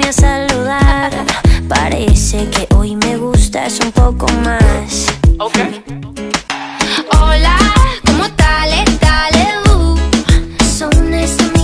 a saludar. Parece que hoy me gustas un poco más. Ok.